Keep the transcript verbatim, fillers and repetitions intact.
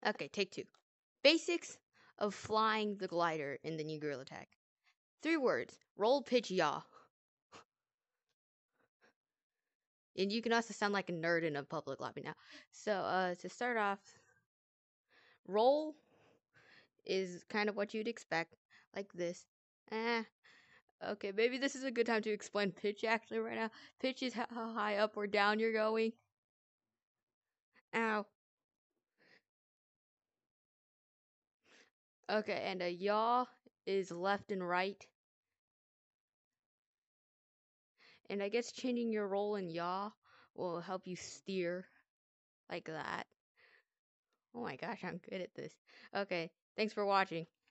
Okay, take two. Basics of flying the glider in the new Gorilla Tag. Three words: roll, pitch, yaw. And you can also sound like a nerd in a public lobby now. So, uh, to start off, roll is kind of what you'd expect, like this. Eh. Okay, maybe this is a good time to explain pitch actually right now. Pitch is how high up or down you're going. Ow. Okay, and a yaw is left and right. And I guess changing your roll and yaw will help you steer like that. Oh my gosh, I'm good at this. Okay, thanks for watching.